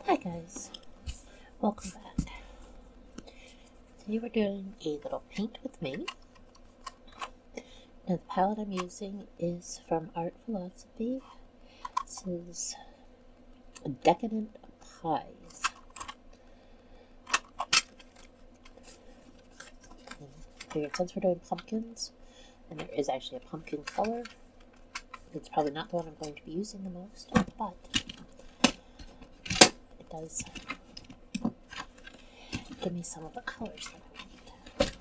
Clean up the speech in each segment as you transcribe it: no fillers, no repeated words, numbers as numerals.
Hi guys, welcome back. Today we're doing a little paint with me. Now the palette I'm using is from Art Philosophy. This is Decadent Pies. And I figured since we're doing pumpkins, and there is actually a pumpkin color, it's probably not the one I'm going to be using the most, but it does give me some of the colors that I want.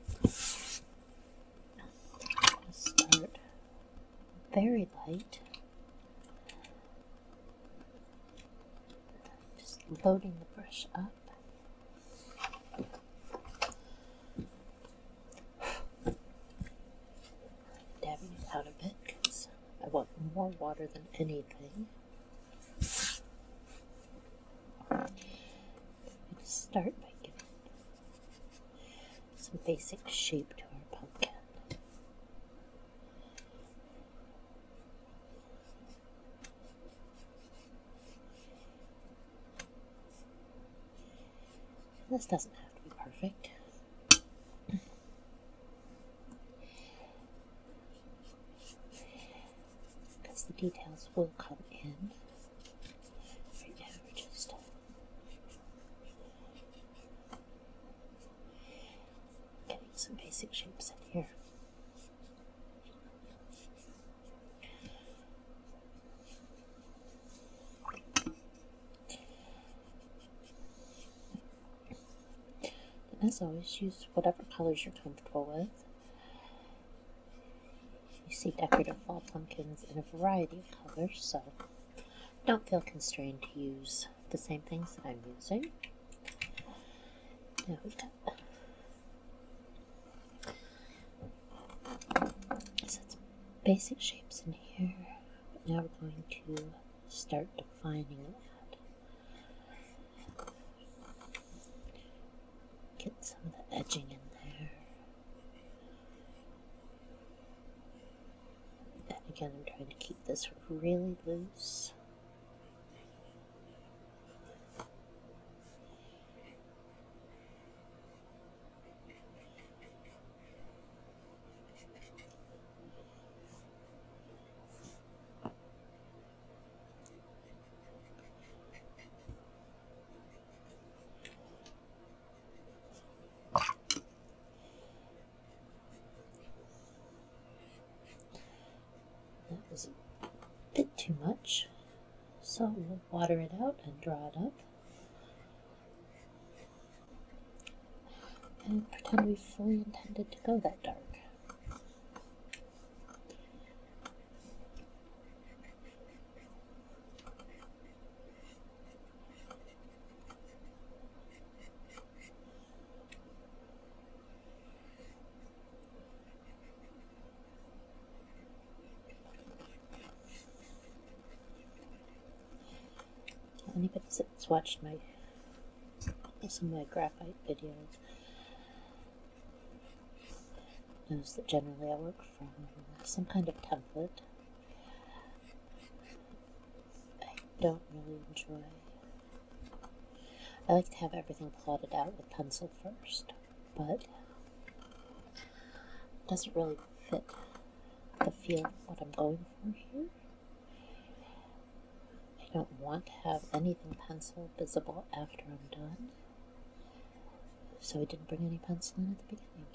I'll start very light, just loading the brush up. Dabbing it out a bit because I want more water than anything. Start by giving some basic shape to our pumpkin. This doesn't have to be perfect. Because the details will come in. Right now we're just getting some basic shapes in here. And as always, use whatever colors you're comfortable with. You see decorative fall pumpkins in a variety of colors, so don't feel constrained to use the same things that I'm using. Now we've got some basic shapes in here, but now we're going to start defining that. Get some of the edging in there. And again, I'm trying to keep this really loose. That was a bit too much, so we'll water it out and draw it up. And pretend we fully intended to go that dark. Anybody that's watched some of my graphite videos knows that generally I work from some kind of template. I don't really enjoy. I like to have everything plotted out with pencil first, but it doesn't really fit the feel of what I'm going for here. I don't want to have anything pencil visible after I'm done, so I didn't bring any pencil in at the beginning.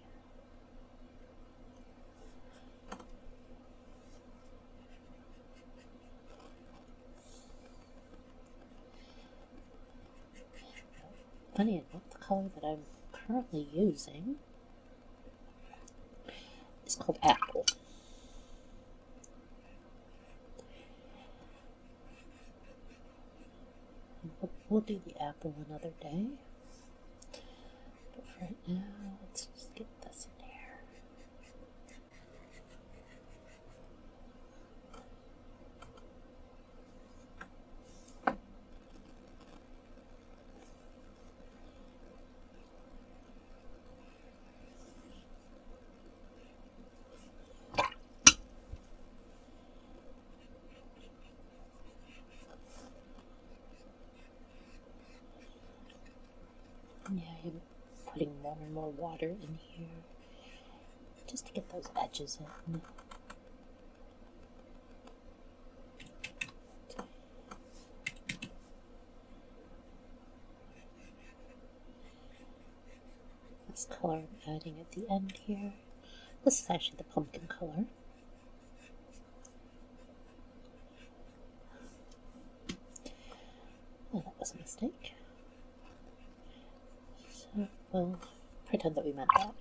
Funny enough, the color that I'm currently using is called Apple. We'll do the apple another day, but for right now, let's just get this in here. Yeah, I'm putting more and more water in here just to get those edges in. This color I'm adding at the end here. This is actually the pumpkin color. Oh, that was a mistake. So we'll pretend that we meant that.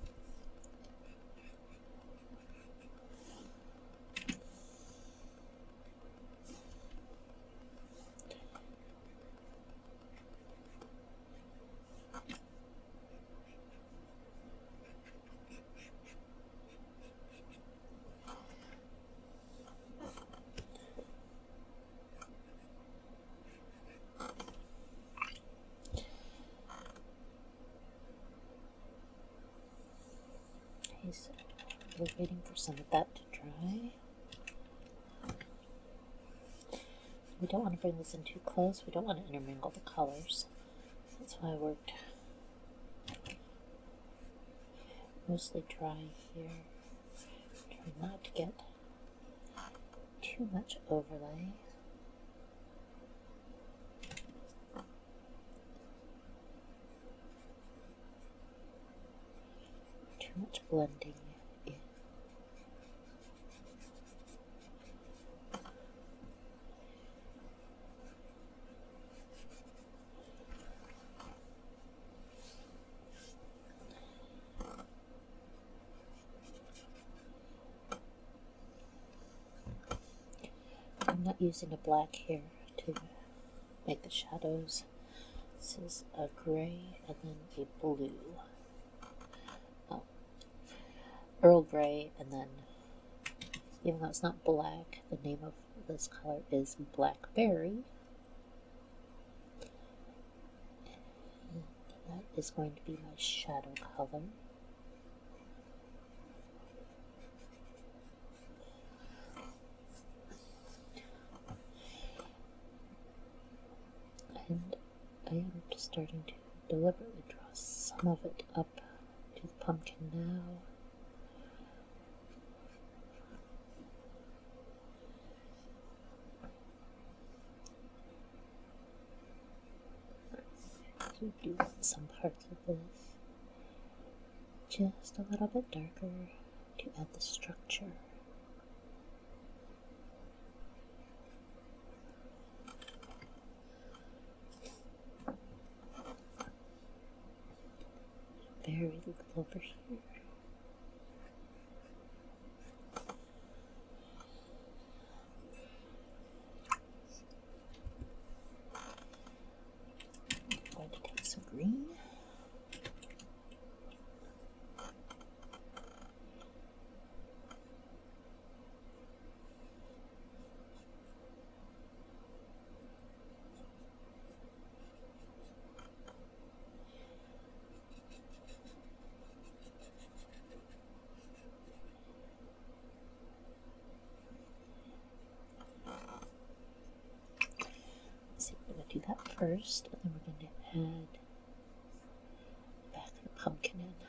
Okay, so we're waiting for some of that to dry. We don't want to bring this in too close. We don't want to intermingle the colors. That's why I worked mostly dry here. Try not to get too much overlay. Too much blending in. I'm not using a black here to make the shadows. This is a gray and then a blue. Oh, Earl Grey, and then, even though it's not black, the name of this color is Blackberry. And that is going to be my shadow color. And I am just starting to deliberately draw some of it up to the pumpkin now. I do want some parts of this just a little bit darker to add the structure. Very little over here. I'm going to take some green. Do that first, and then we're going to add the back of the pumpkin in.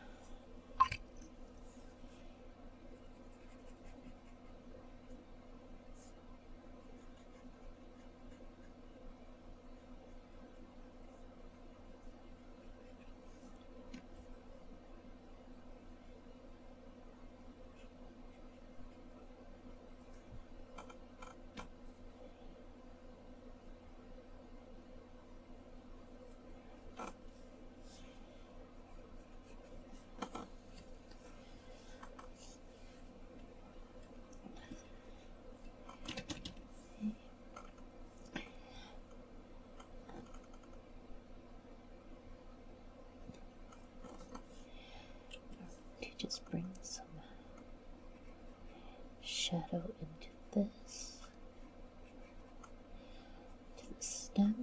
Just bring some shadow into this, to the stem.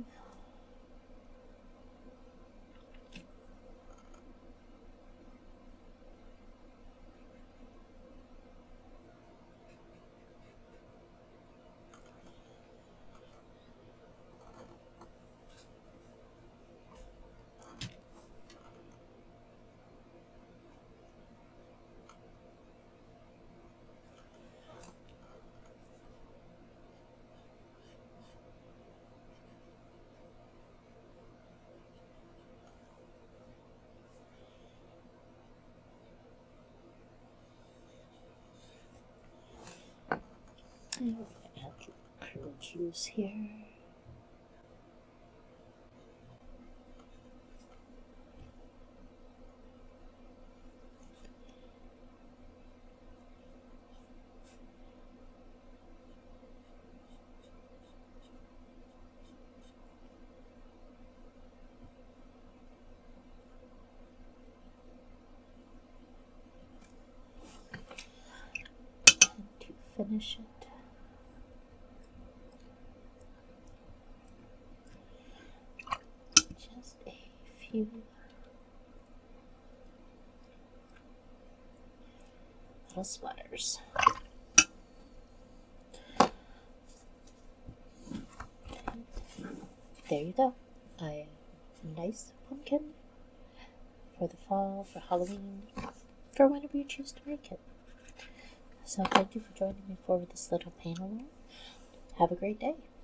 And we're going to add curl cues here. Finish it. Just a few little splatters. There you go. A nice pumpkin for the fall, for Halloween, for whenever you choose to make it. So thank you for joining me for this little paint along. Have a great day.